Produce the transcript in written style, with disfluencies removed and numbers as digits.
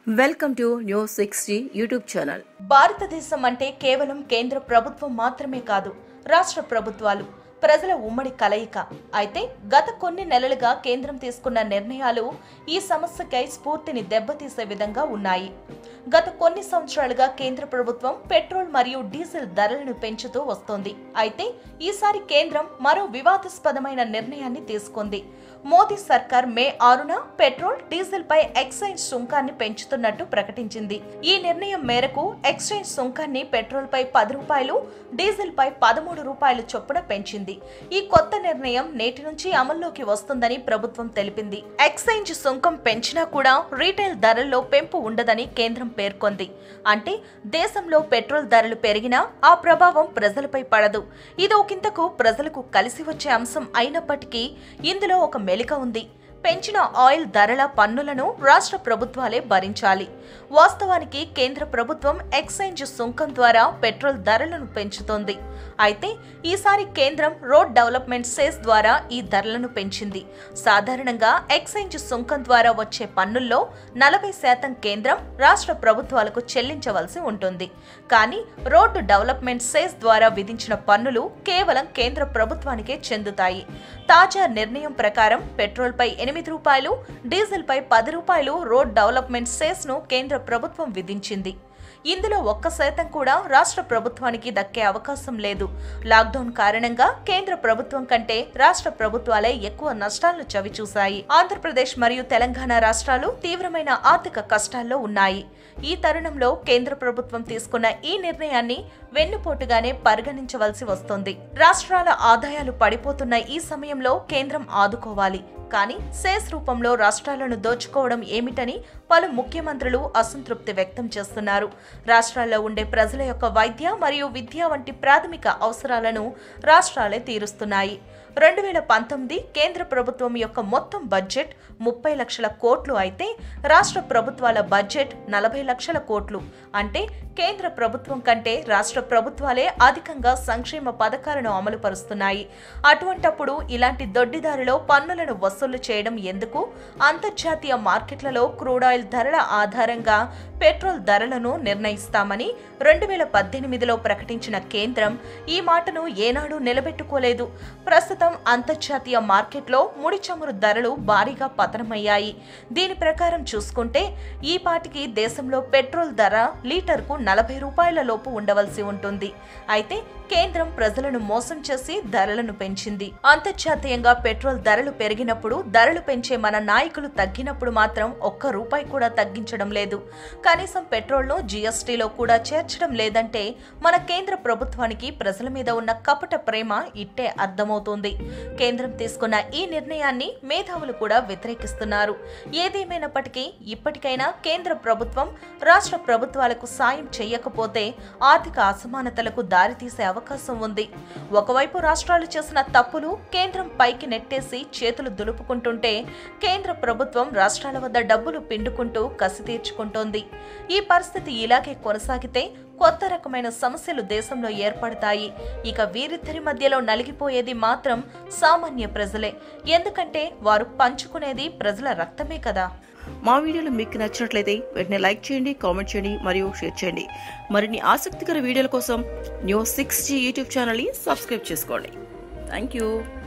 Welcome to news 60 YouTube channel. భారతదేశం అంటే కేవలం కేంద్ర ప్రభుత్వం మాత్రమే కాదు, రాష్ట్ర ప్రభుత్వాలు ప్రజల ఉమ్మడి కలయిక. అయితే గత కొన్ని నెలలుగా కేంద్రం తీసుకున్న నిర్ణయాలు ఈ సమస్యకై స్ఫూర్తిని దెబ్బతీసే విధంగా ఉన్నాయి. గత కొన్ని సంవత్సరాలుగా కేంద్ర ప్రభుత్వం పెట్రోల్ మరియు డీజిల్ ధరలను పెంచుతూ వస్తోంది. అయితే ఈసారి కేంద్రం మరో వివాదాస్పదమైన నిర్ణయాన్ని తీసుకుంది. మోదీ సర్కార్ మే 6న పెట్రోల్, డీజిల్ పై ఎక్సైజ్ సుంకాన్ని పెంచుతున్నట్టు ప్రకటించింది. ఈ నిర్ణయం మేరకు ఎక్సైజ్ సుంకాన్ని పెట్రోల్ పై 10 రూపాయలు, డీజిల్ పై 13 రూపాయలు చొప్పున పెంచింది. ఈ కొత్త నిర్ణయం నేటి నుంచి అమల్లోకి వస్తుందని ప్రభుత్వం తెలిపింది. ఎక్సైజ్ సుంకం పెంచినా కూడా రీటైల్ ధరల్లో పెంపు ఉండదని కేంద్రం పేర్కొంది. అంటే దేశంలో పెట్రోల్ ధరలు పెరిగినా ఆ ప్రభావం ప్రజలపై పడదు. ఇది ఒకంతకు ప్రజలకు కలిసి వచ్చే అంశం అయినప్పటికీ ఇందులో ఒక మెలిక ఉంది. పెంచిన ఆయిల్ ధరల పన్నులను రాష్ట్ర ప్రభుత్వాలే భరించాలి. వాస్తవానికి కేంద్ర ప్రభుత్వం ఎక్సైజ్ సుంకం ద్వారా పెట్రోల్ ధరలను పెంచుతోంది. అయితే ఈసారి కేంద్రం రోడ్ డెవలప్మెంట్ సెస్ ద్వారా ఈ ధరలను పెంచింది. సాధారణంగా ఎక్సైజ్ సుంకం ద్వారా వచ్చే పన్నుల్లో 40% కేంద్రం, రాష్ట్ర ప్రభుత్వాలకు చెల్లించవలసి ఉంటుంది. కానీ రోడ్డు డెవలప్మెంట్ సెస్ ద్వారా విధించిన పన్నులు కేవలం కేంద్ర ప్రభుత్వానికే చెందుతాయి. తాజా నిర్ణయం ప్రకారం పెట్రోల్ పై 8 రూపాయలు, డీజిల్ పై 10 రూపాయలు రోడ్ డెవలప్మెంట్ సెస్ ను కేంద్ర ప్రభుత్వం విధించింది. ఇందులో 1% కూడా రాష్ట్ర ప్రభుత్వానికి దక్కే అవకాశం లేదు. లాక్డౌన్ కారణంగా కేంద్ర ప్రభుత్వం కంటే రాష్ట్ర ప్రభుత్వాలే ఎక్కువ నష్టాలను చవిచూశాయి. ఆంధ్రప్రదేశ్ మరియు తెలంగాణ రాష్ట్రాలు తీవ్రమైన ఆర్థిక కష్టాల్లో ఉన్నాయి. ఈ తరుణంలో కేంద్ర ప్రభుత్వం తీసుకున్న ఈ నిర్ణయాన్ని వెన్నుపోటుగానే పరిగణించవలసి వస్తోంది. రాష్ట్రాల ఆదాయాలు పడిపోతున్న ఈ సమయంలో కేంద్రం ఆదుకోవాలి. కానీ సెస్ రూపంలో రాష్ట్రాలను దోచుకోవడం ఏమిటని పలు ముఖ్యమంత్రులు అసంతృప్తి వ్యక్తం చేస్తున్నారు. రాష్ట్రాల్లో ఉండే ప్రజల యొక్క వైద్య మరియు విద్య వంటి ప్రాథమిక అవసరాలను రాష్ట్రాలే తీరుస్తున్నాయి. 2019 కేంద్ర ప్రభుత్వం యొక్క మొత్తం బడ్జెట్ 30 లక్షల కోట్లు అయితే రాష్ట్ర ప్రభుత్వాల బడ్జెట్ 40 లక్షల కోట్లు. అంటే కేంద్ర ప్రభుత్వం కంటే రాష్ట్ర ప్రభుత్వాలే అధికంగా సంక్షేమ పథకాలను అమలు పరుస్తున్నాయి. అటువంటప్పుడు ఇలాంటి దొడ్డిదారిలో పన్నులను వసూలు చేయడం ఎందుకు? అంతర్జాతీయ మార్కెట్లలో క్రూడ్ ఆయిల్ ధరల ఆధారంగా పెట్రోల్ ధరలను నిర్ణయిస్తామని 2018లో ప్రకటించిన కేంద్రం ఈ మాటను ఏనాడు నిలబెట్టుకోలేదు. ప్రస్తుతం అంతర్జాతీయ మార్కెట్లో ముడి చమురు ధరలు భారీగా పతనమయ్యాయి. దీని ప్రకారం చూసుకుంటే ఈ పాటికి దేశంలో పెట్రోల్ ధర లీటర్కు 40 రూపాయల లోపు ఉండవలసి ఉంటుంది. అయితే కేంద్రం ప్రజలను మోసం చేసి ధరలను పెంచింది. అంతర్జాతీయంగా పెట్రోల్ ధరలు పెరిగినప్పుడు, ధరలు పెంచే మన నాయకులు తగ్గినప్పుడు మాత్రం ₹1 కూడా తగ్గించడం లేదు. కనీసం పెట్రోల్ను జీఎస్టీలో కూడా చేర్చడం లేదంటే మన కేంద్ర ప్రభుత్వానికి ప్రజల మీద ఉన్న కపట ప్రేమ ఇట్టే అర్థమవుతుంది. కేంద్రం తీసుకున్న ఈ నిర్ణయాన్ని మేధావులు కూడా వ్యతిరేకిస్తున్నారు. ఏదేమైనప్పటికీ ఇప్పటికైనా కేంద్ర ప్రభుత్వం రాష్ట్ర ప్రభుత్వాలకు సాయం చేయకపోతే ఆర్థిక అసమానతలకు దారితీసే అవకాశం ఉంది. ఒకవైపు రాష్ట్రాలు చేసిన తప్పులు కేంద్రం పైకి నెట్టేసి చేతులు దులుపుకుంటుంటే, కేంద్ర ప్రభుత్వం రాష్ట్రాల వద్ద డబ్బులు పిండుకుంటూ కసి తీర్చుకుంటోంది. ఈ పరిస్థితి ఇలాగే కొనసాగితే కొత్త రకమైన సమస్యలు దేశంలో ఏర్పడతాయి. ఇక వీరిద్దరి మధ్యలో నలిగిపోయేది మాత్రం సామాన్య ప్రజలే. ఎందుకంటే వారు పంచుకునేది ప్రజల రక్తమే కదా. మా వీడియోలు మీకు నచ్చినట్లయితే వెంటనే లైక్ చేయండి, కామెంట్ చేయండి మరియు షేర్ చేయండి. మరిన్ని ఆసక్తికర వీడియోల కోసం న్యూస్ 60 యూట్యూబ్ ఛానల్ని సబ్స్క్రైబ్ చేసుకోండి. Thank you.